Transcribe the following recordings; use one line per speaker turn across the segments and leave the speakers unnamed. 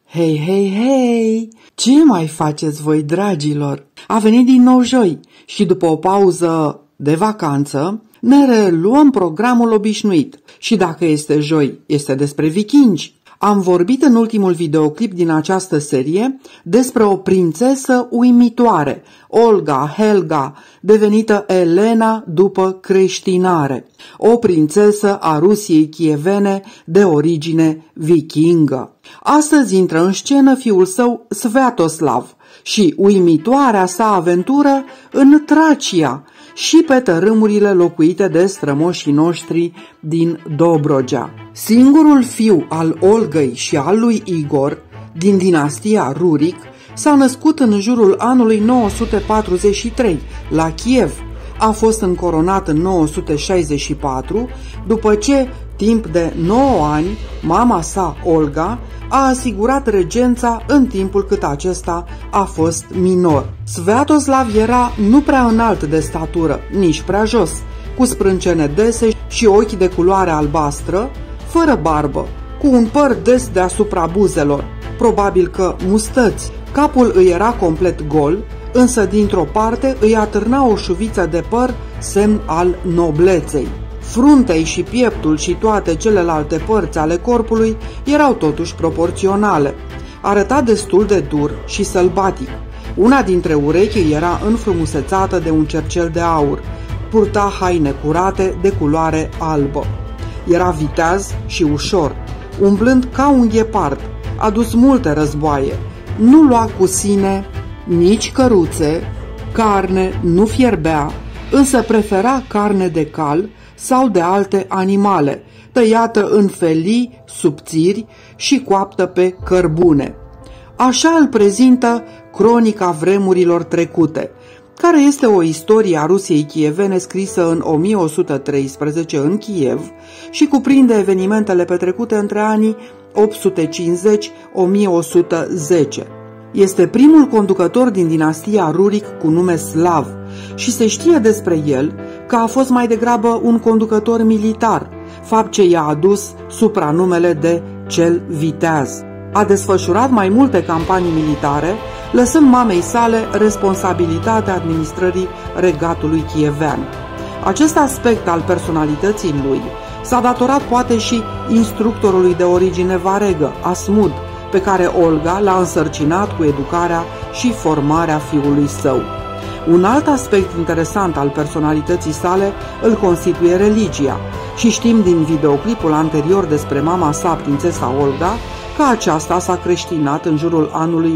Hei, hei, hei! Ce mai faceți voi, dragilor? A venit din nou joi și după o pauză de vacanță ne reluăm programul obișnuit. Și dacă este joi, este despre vikingi. Am vorbit în ultimul videoclip din această serie despre o prințesă uimitoare, Olga Helga, devenită Elena după creștinare, o prințesă a Rusiei chievene de origine vikingă. Astăzi intră în scenă fiul său Sviatoslav și uimitoarea sa aventură în Tracia și pe tărâmurile locuite de strămoșii noștri din Dobrogea. Singurul fiu al Olgăi și al lui Igor, din dinastia Rurik, s-a născut în jurul anului 943, la Kiev. A fost încoronat în 964, după ce, timp de 9 ani, mama sa, Olga, a asigurat regența în timpul cât acesta a fost minor. Sviatoslav era nu prea înalt de statură, nici prea jos, cu sprâncene dese și ochi de culoare albastră, fără barbă, cu un păr des deasupra buzelor, probabil că mustăți. Capul îi era complet gol, însă dintr-o parte îi atârna o șuviță de păr, semn al nobleței. Fruntei și pieptul și toate celelalte părți ale corpului erau totuși proporționale. Arăta destul de dur și sălbatic. Una dintre urechi era înfrumusețată de un cercel de aur. Purta haine curate de culoare albă. Era viteaz și ușor, umblând ca un ghepard. A dus multe războaie. Nu lua cu sine nici căruțe, carne nu fierbea, însă prefera carne de cal sau de alte animale, tăiată în felii subțiri și coaptă pe cărbune. Așa îl prezintă Cronica vremurilor trecute, care este o istorie a Rusiei chievene scrisă în 1113 în Kiev și cuprinde evenimentele petrecute între anii 850-1110. Este primul conducător din dinastia Rurik cu nume Slav și se știe despre el că a fost mai degrabă un conducător militar, fapt ce i-a adus supranumele de cel viteaz. A desfășurat mai multe campanii militare, lăsând mamei sale responsabilitatea administrării regatului chievean. Acest aspect al personalității lui s-a datorat poate și instructorului de origine varegă, Asmud, pe care Olga l-a însărcinat cu educarea și formarea fiului său. Un alt aspect interesant al personalității sale îl constituie religia și știm din videoclipul anterior despre mama sa, prințesa Olga, că aceasta s-a creștinat în jurul anului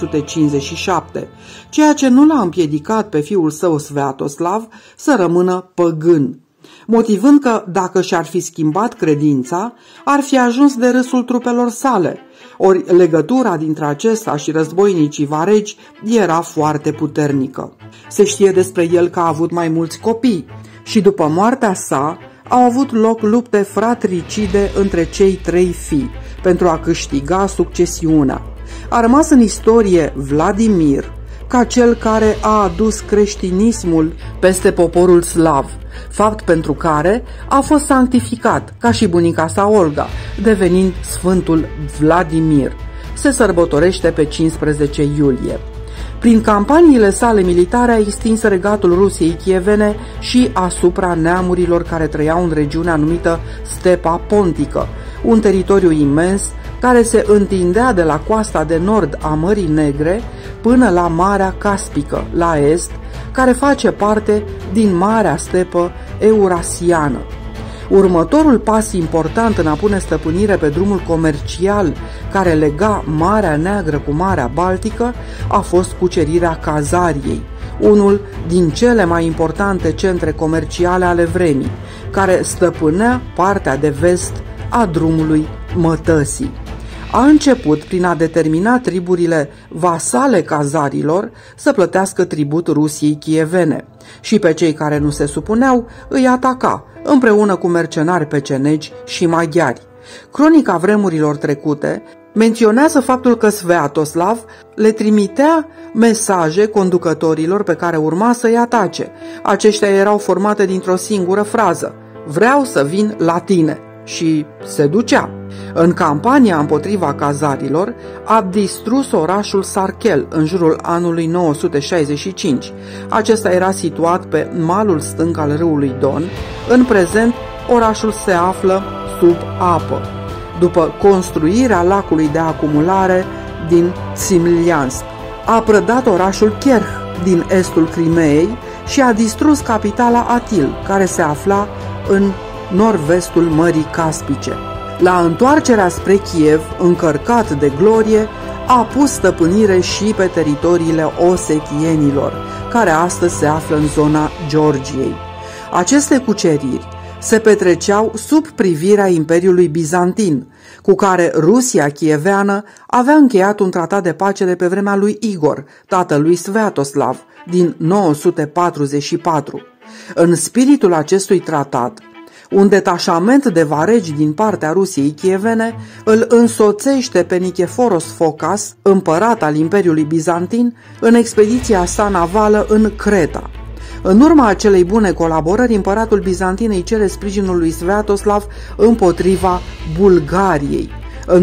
957, ceea ce nu l-a împiedicat pe fiul său Sviatoslav să rămână păgân, motivând că dacă și-ar fi schimbat credința, ar fi ajuns de râsul trupelor sale, ori legătura dintre acesta și războinicii varegi era foarte puternică. Se știe despre el că a avut mai mulți copii și după moartea sa au avut loc lupte fratricide între cei 3 fii pentru a câștiga succesiunea. A rămas în istorie Vladimir ca cel care a adus creștinismul peste poporul slav, fapt pentru care a fost sanctificat, ca și bunica sa Olga, devenind Sfântul Vladimir. Se sărbătorește pe 15 iulie. Prin campaniile sale militare a extins regatul Rusiei chievene și asupra neamurilor care trăiau în regiunea numită Stepa Pontică, un teritoriu imens care se întindea de la coasta de nord a Mării Negre până la Marea Caspică, la est, care face parte din Marea Stepă Eurasiană. Următorul pas important în a pune stăpânire pe drumul comercial care lega Marea Neagră cu Marea Baltică a fost cucerirea Khazariei, unul din cele mai importante centre comerciale ale vremii, care stăpânea partea de vest a drumului Mătăsii. A început prin a determina triburile vasale cazarilor să plătească tribut Rusiei chievene și pe cei care nu se supuneau îi ataca, împreună cu mercenari pecenegi și maghiari. Cronica vremurilor trecute menționează faptul că Sviatoslav le trimitea mesaje conducătorilor pe care urma să-i atace. Aceștia erau formate dintr-o singură frază: vreau să vin la tine. și se ducea. În campania împotriva cazarilor a distrus orașul Sarkel în jurul anului 965. Acesta era situat pe malul stâng al râului Don. În prezent, orașul se află sub apă, după construirea lacului de acumulare din Tsimliansk. A prădat orașul Kerch din estul Crimeei și a distrus capitala Atil, care se afla în nord-vestul Mării Caspice. La întoarcerea spre Kiev, încărcat de glorie, a pus stăpânire și pe teritoriile osetienilor, care astăzi se află în zona Georgiei. Aceste cuceriri se petreceau sub privirea Imperiului Bizantin, cu care Rusia chieveană avea încheiat un tratat de pace de pe vremea lui Igor, tatălui Sviatoslav, din 944. În spiritul acestui tratat, un detașament de varegi din partea Rusiei chievene îl însoțește pe Niceforos Phocas, împărat al Imperiului Bizantin, în expediția sa navală în Creta. În urma acelei bune colaborări, împăratul bizantin îi cere sprijinul lui Sviatoslav împotriva Bulgariei. În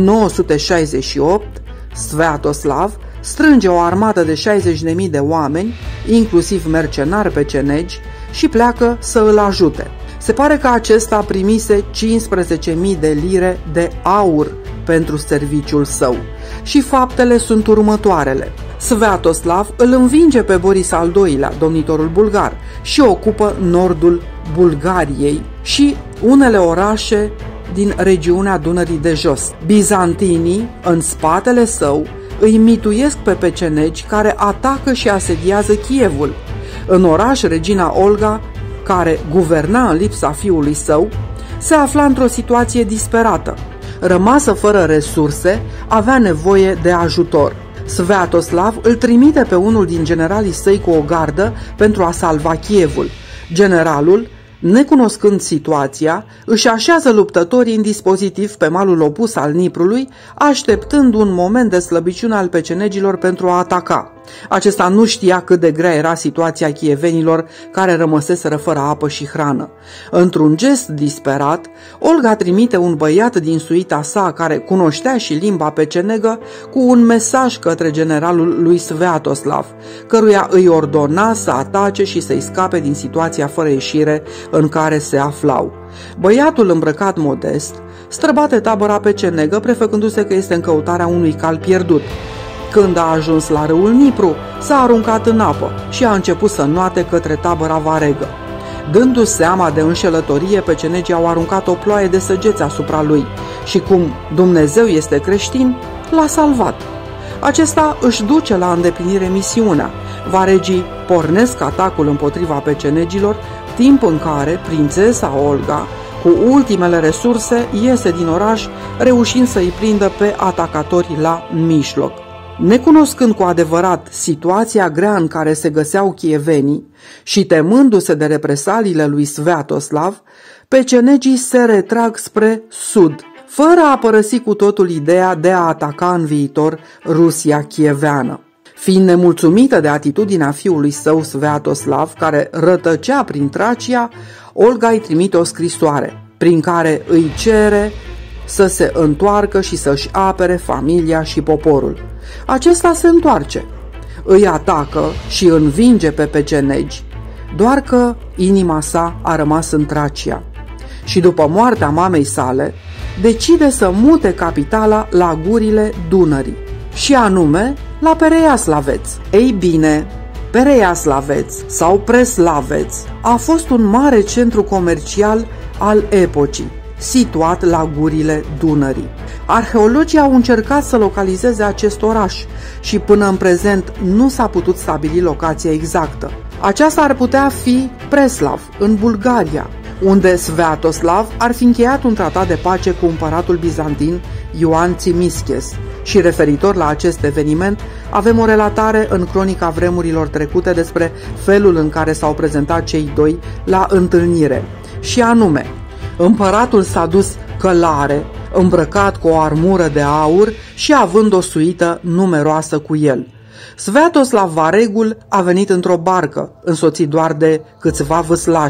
968, Sviatoslav strânge o armată de 60.000 de oameni, inclusiv mercenari pecenegi, și pleacă să îl ajute. Se pare că acesta primise 15.000 de lire de aur pentru serviciul său. Și faptele sunt următoarele. Sviatoslav îl învinge pe Boris al II-lea, domnitorul bulgar, și ocupă nordul Bulgariei și unele orașe din regiunea Dunării de Jos. Bizantinii, în spatele său, îi mituiesc pe pecenegi care atacă și asediază Kievul. În oraș, regina Olga, care guverna în lipsa fiului său, se afla într-o situație disperată. Rămasă fără resurse, avea nevoie de ajutor. Sviatoslav îl trimite pe unul din generalii săi cu o gardă pentru a salva Kievul. Generalul, necunoscând situația, își așează luptătorii în dispozitiv pe malul opus al Niprului, așteptând un moment de slăbiciune al pecenegilor pentru a ataca. Acesta nu știa cât de grea era situația chievenilor care rămăseseră fără apă și hrană. Într-un gest disperat, Olga trimite un băiat din suita sa care cunoștea și limba pecenegă cu un mesaj către generalul lui Sviatoslav, căruia îi ordona să atace și să-i scape din situația fără ieșire în care se aflau. Băiatul, îmbrăcat modest, străbate tabăra pecenegă, prefăcându-se că este în căutarea unui cal pierdut. Când a ajuns la râul Nipru, s-a aruncat în apă și a început să înoate către tabăra varegă. Dându-și seama de înșelătorie, pecenegii au aruncat o ploaie de săgeți asupra lui și, cum Dumnezeu este creștin, l-a salvat. Acesta își duce la îndeplinire misiunea. Varegii pornesc atacul împotriva pecenegilor, timp în care prințesa Olga, cu ultimele resurse, iese din oraș, reușind să îi prindă pe atacatori la mijloc. Necunoscând cu adevărat situația grea în care se găseau chievenii și temându-se de represaliile lui Sviatoslav, pecenegii se retrag spre sud, fără a părăsi cu totul ideea de a ataca în viitor Rusia chieveană. Fiind nemulțumită de atitudinea fiului său Sviatoslav, care rătăcea prin Tracia, Olga îi trimite o scrisoare, prin care îi cere să se întoarcă și să-și apere familia și poporul. Acesta se întoarce, îi atacă și învinge pe pecenegi, doar că inima sa a rămas în Tracia. Și după moartea mamei sale, decide să mute capitala la gurile Dunării, și anume la Pereiaslaveț. Ei bine, Pereiaslaveț sau Preslaveț a fost un mare centru comercial al epocii, situat la gurile Dunării. Arheologii au încercat să localizeze acest oraș și până în prezent nu s-a putut stabili locația exactă. Aceasta ar putea fi Preslav, în Bulgaria, unde Sviatoslav ar fi încheiat un tratat de pace cu împăratul bizantin Ioan Tzimiskes. Și referitor la acest eveniment, avem o relatare în cronica vremurilor trecute despre felul în care s-au prezentat cei doi la întâlnire. Și anume, împăratul s-a dus călare, îmbrăcat cu o armură de aur și având o suită numeroasă cu el. Sviatoslav varegul a venit într-o barcă, însoțit doar de câțiva vâslași.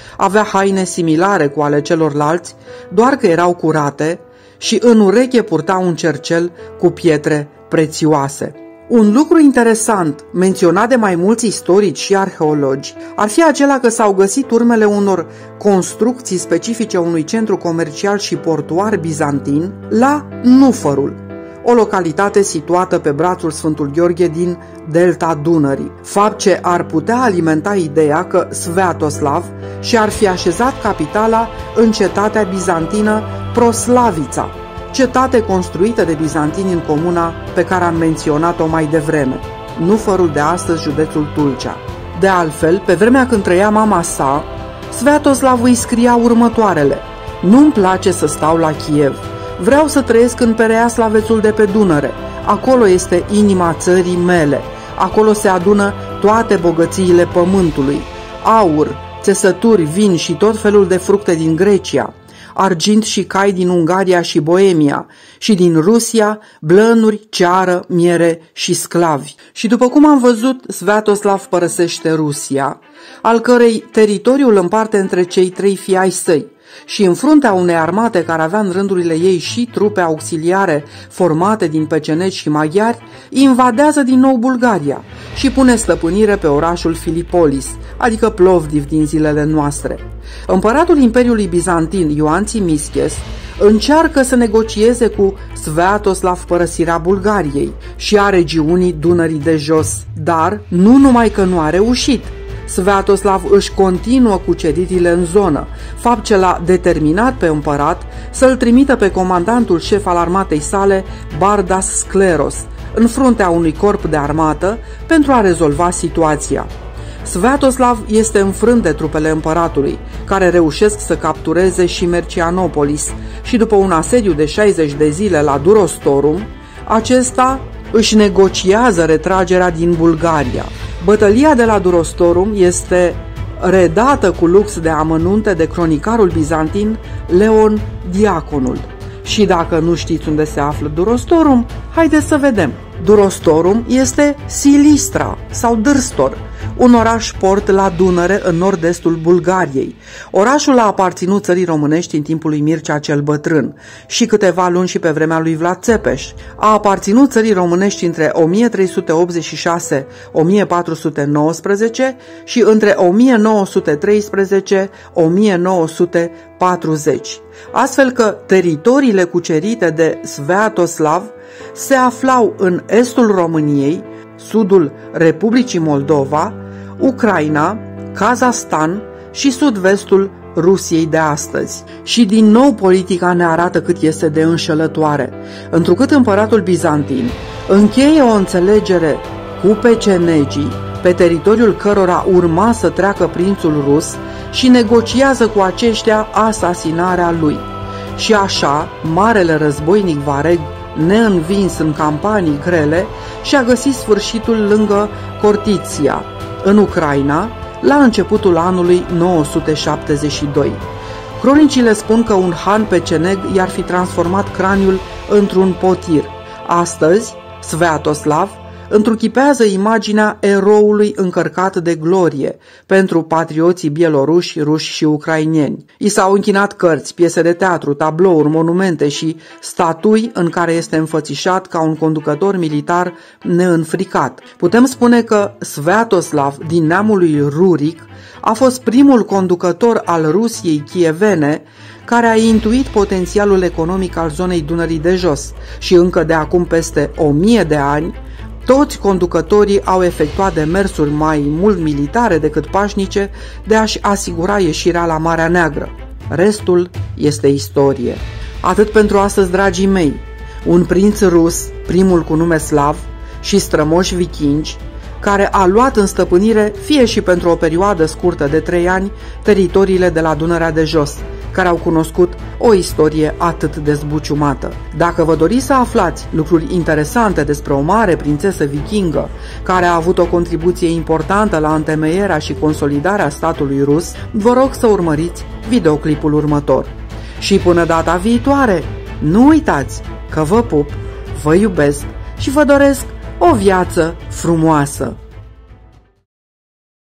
avea haine similare cu ale celorlalți, doar că erau curate, și în ureche purta un cercel cu pietre prețioase. Un lucru interesant, menționat de mai mulți istorici și arheologi, ar fi acela că s-au găsit urmele unor construcții specifice unui centru comercial și portuar bizantin la Nufărul, o localitate situată pe brațul Sfântul Gheorghe din delta Dunării, fapt ce ar putea alimenta ideea că Sviatoslav și-ar fi așezat capitala în cetatea bizantină Proslavița, cetate construită de bizantini în comuna pe care am menționat-o mai devreme, Nufărul de astăzi, județul Tulcea. De altfel, pe vremea când trăia mama sa, Sviatoslav îi scria următoarele: "Nu-mi place să stau la Kiev. Vreau să trăiesc în Pereaslavețul de pe Dunăre. Acolo este inima țării mele. Acolo se adună toate bogățiile pământului, aur, țesături, vin și tot felul de fructe din Grecia, argint și cai din Ungaria și Boemia, și din Rusia, blănuri, ceară, miere și sclavi." Și după cum am văzut, Sviatoslav părăsește Rusia, al cărei teritoriu îl împarte între cei 3 fii ai săi, și în fruntea unei armate care avea în rândurile ei și trupe auxiliare formate din peceneci și maghiari, invadează din nou Bulgaria și pune stăpânire pe orașul Filipolis, adică Plovdiv din zilele noastre. Împăratul Imperiului Bizantin, Ioan Țimisches, încearcă să negocieze cu Sviatoslav părăsirea Bulgariei și a regiunii Dunării de Jos, dar nu numai că nu a reușit. Sviatoslav își continuă cuceririle în zonă, fapt ce l-a determinat pe împărat să-l trimită pe comandantul șef al armatei sale, Bardas Scleros, în fruntea unui corp de armată pentru a rezolva situația. Sviatoslav este înfrânt de trupele împăratului, care reușesc să captureze și Mercianopolis, și după un asediu de 60 de zile la Durostorum, acesta își negociază retragerea din Bulgaria. Bătălia de la Durostorum este redată cu lux de amănunte de cronicarul bizantin Leon Diaconul. Și dacă nu știți unde se află Durostorum, haideți să vedem. Durostorum este Silistra sau Dârstor, un oraș-port la Dunăre în nord-estul Bulgariei. Orașul a aparținut țării românești în timpul lui Mircea cel Bătrân și câteva luni și pe vremea lui Vlad Țepeș. A aparținut țării românești între 1386-1419 și între 1913-1940, astfel că teritoriile cucerite de Sviatoslav se aflau în estul României, sudul Republicii Moldova, Ucraina, Kazahstan și sud-vestul Rusiei de astăzi. Și din nou politica ne arată cât este de înșelătoare, întrucât împăratul bizantin încheie o înțelegere cu pecenegii, pe teritoriul cărora urma să treacă prințul rus, și negociază cu aceștia asasinarea lui. Și așa, marele războinic Vareg, neînvins în campanii grele, și-a găsit sfârșitul lângă Cortiția, în Ucraina, la începutul anului 972. Cronicile spun că un han peceneg i-ar fi transformat craniul într-un potir. Astăzi, Sviatoslav întruchipează imaginea eroului încărcat de glorie pentru patrioții bieloruși, ruși și ucraineni. I s-au închinat cărți, piese de teatru, tablouri, monumente și statui în care este înfățișat ca un conducător militar neînfricat. Putem spune că Sviatoslav, din neamul lui Ruric, a fost primul conducător al Rusiei chievene care a intuit potențialul economic al zonei Dunării de Jos și încă de acum peste 1000 de ani, toți conducătorii au efectuat demersuri mai mult militare decât pașnice de a-și asigura ieșirea la Marea Neagră. Restul este istorie. Atât pentru astăzi, dragii mei. Un prinț rus, primul cu nume slav, și strămoși vikingi, care a luat în stăpânire, fie și pentru o perioadă scurtă de 3 ani, teritoriile de la Dunărea de Jos, care au cunoscut o istorie atât de zbuciumată. Dacă vă doriți să aflați lucruri interesante despre o mare prințesă vikingă care a avut o contribuție importantă la întemeierea și consolidarea statului rus, vă rog să urmăriți videoclipul următor. Și până data viitoare, nu uitați că vă pup, vă iubesc și vă doresc o viață frumoasă!